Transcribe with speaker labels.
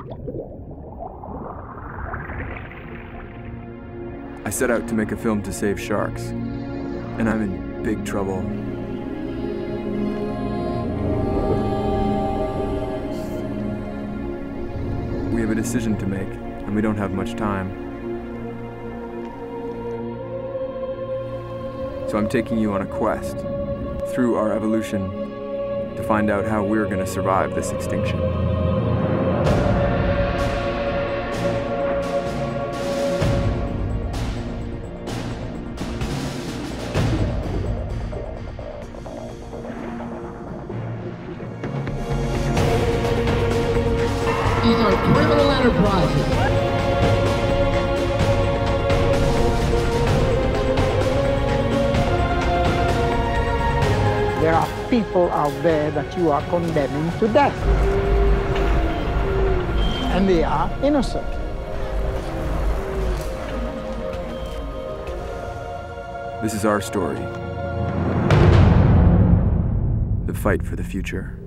Speaker 1: I set out to make a film to save sharks, and I'm in big trouble. We have a decision to make, and we don't have much time. So I'm taking you on a quest through our evolution to find out how we're going to survive this extinction.
Speaker 2: These are criminal enterprises.
Speaker 3: There are people out there that you are condemning to death. And they are innocent.
Speaker 1: This is our story. The fight for the future.